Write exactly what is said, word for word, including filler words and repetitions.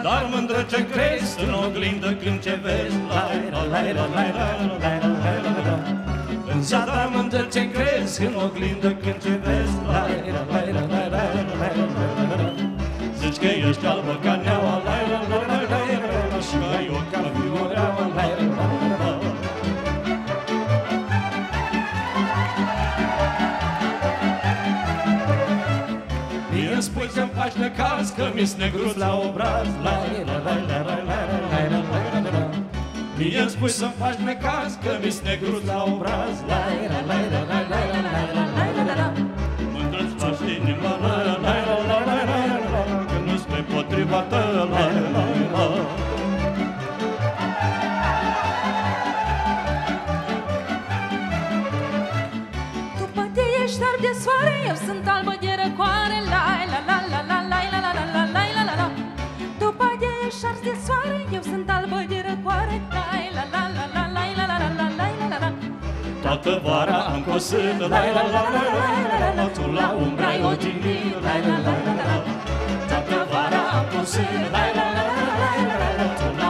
Dar mândră ce crezi în oglindă când ce vezi. În zadar mândră ce crezi în oglindă când ce vezi. Zici că ești albă ca neaua și că ai ochi ca fioreaua. Mie-mi spui că-mi faci necaz, că mi-s negruț la obraz. Mie-mi spui să-mi faci necaz, că mi-s negruț la obraz. Mândră-ți faci inima, că nu-s pe potriva ta. Tu poate ești alb de soare, eu sunt albă de răcoare. La la la la la la la la la la la la la. Tu poate ești alb de soare, eu sunt albă de răcoare. La la la la la la la la la la la la. Toată vara am cosit, la la la la la la. Tu la umbra-i odihnit, la la la la la. Toată vara am cosit, la la la la la la.